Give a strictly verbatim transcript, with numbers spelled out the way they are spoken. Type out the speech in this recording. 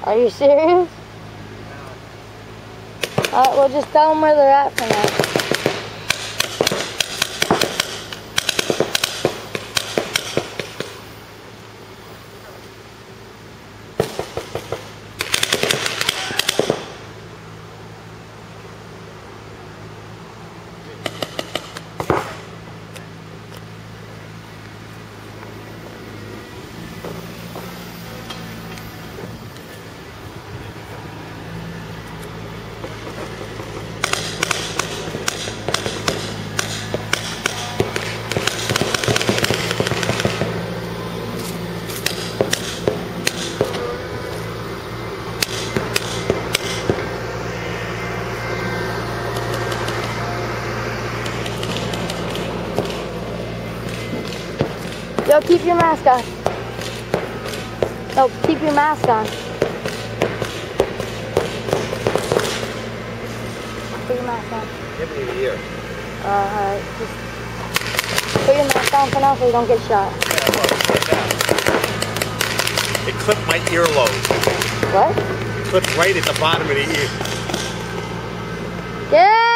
Are you serious? Alright, well just tell them where they're at for now. Yo, keep your mask on. No, keep your mask on. Put your mask on. Give me a year. Uh, alright, just put your mask on for now so you don't get shot. Yeah, well, right now. It clipped my earlobe. What? It clipped right at the bottom of the ear. Yeah!